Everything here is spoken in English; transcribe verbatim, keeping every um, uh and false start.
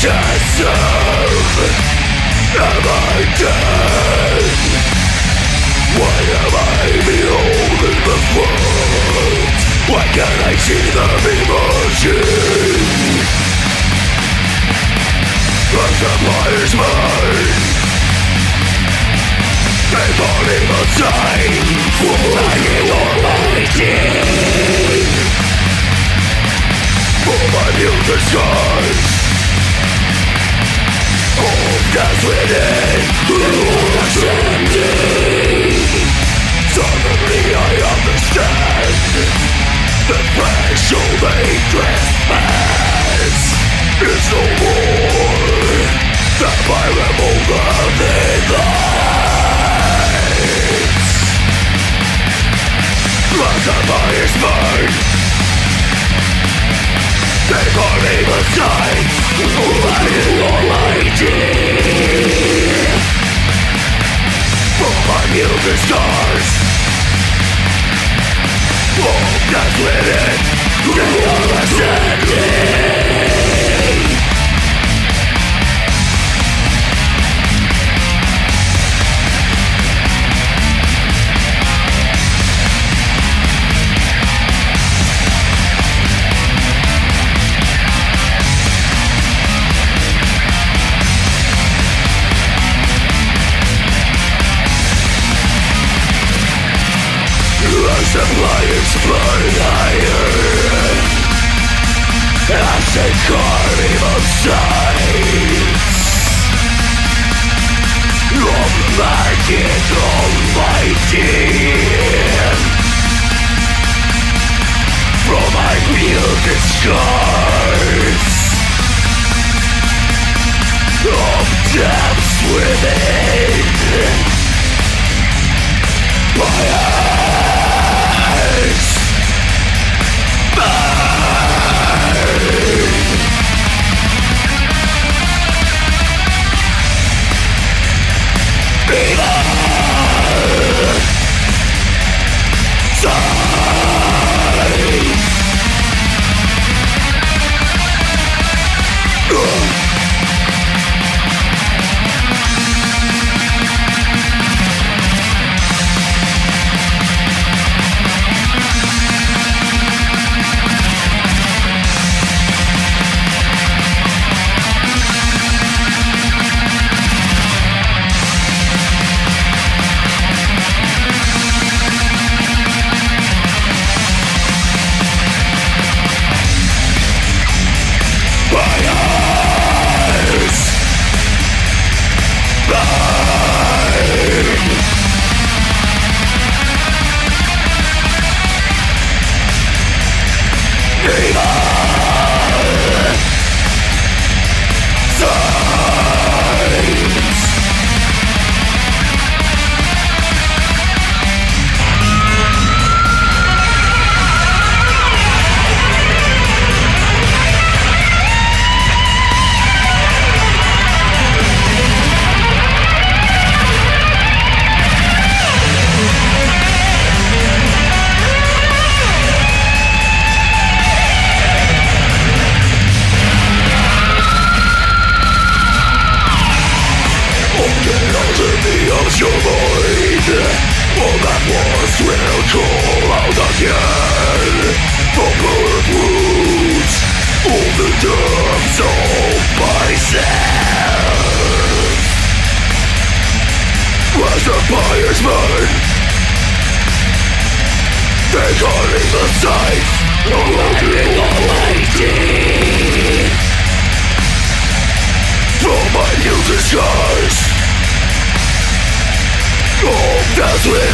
serve? Am I dead? Why am I beholding the front? Why can't I see them emerging? As the fire's mine, they falling outside, flying almighty. For my muted scars, all that's within, ascending. Suddenly I understand the threshold they trespass is no more than my revolver lights. As the fires burn, they call me beside, flying almighty. For my muted scars, all that's within, they are ascending. As the flames burn higher, as they carve both sides of magic almighty, from my muted scars of depths within, my eyes burn. Evil sighs. Your mind, all that was will call out again. The burnt roots, all the depths of myself. As the fires burn, they calling the sight of the almighty. From my muted scars, oh, that's where